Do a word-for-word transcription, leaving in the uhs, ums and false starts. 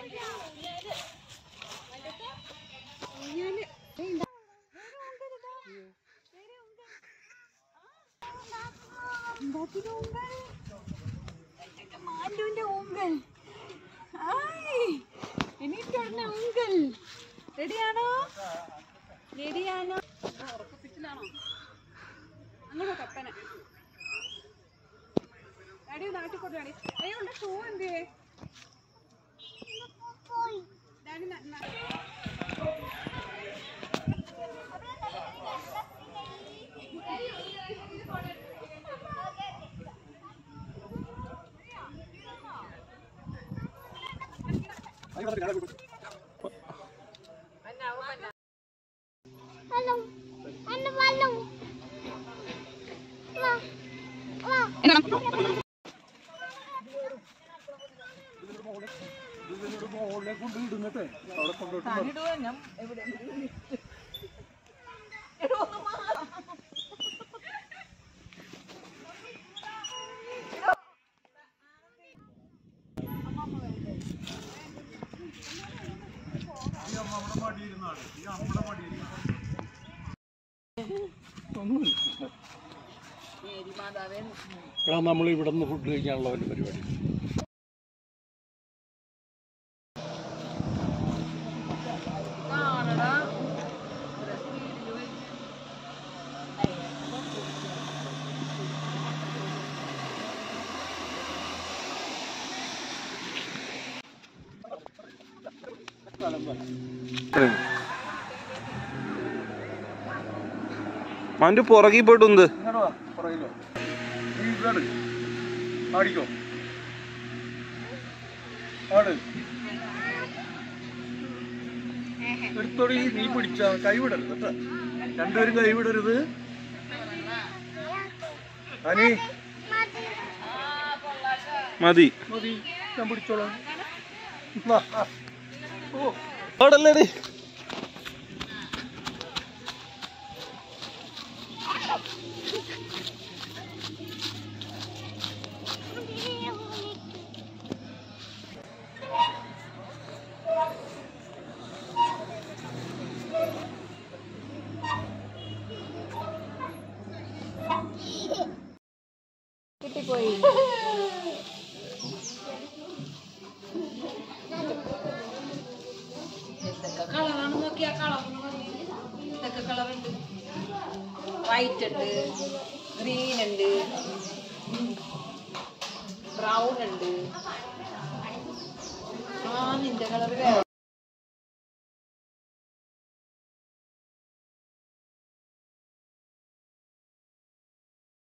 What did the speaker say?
മാലുവിന്റെ ഊങ്കൽ. എനിക്കുള്ള ഊങ്കൽ. റെഡിയാണോ? റെഡിയാണോ? ഉറക്കപ്പിച്ചിലാണോ? അങ്ങോട്ടോ കപ്പന. Daddy നാട്ടിക്കോട്ടെ daddy. അയ്യോ ഉണ്ട് ഷൂ എന്തേ? Daddy Halo, ano balong? Wah, wah. നമ്മൾ ഇവിടെ നിന്ന് ഫുഡ് കഴിക്കാനുള്ള ഒരു പരിപാടി. അവന്റെ പുറകിൽ പോയിട്ടുണ്ട്. എടുത്തോടി, നീ പിടിച്ച കൈവിടരുത് കേട്ടോ, രണ്ടുപേരും കൈവിടരുത്. അനി മതി മതി, ഞാൻ പിടിച്ചോളാം. ഓടല്ലേടി. കിട്ടിപ്പോയി. എന്തൊക്കെ കളറാണ് നോക്കിയാ, കളർ എന്തൊക്കെ കളറുണ്ട്. വൈറ്റ് ഉണ്ട്, ഗ്രീൻ ഉണ്ട്, ബ്രൗൺ ഉണ്ട്. ആ നിന്റെ കളർ വേറെ.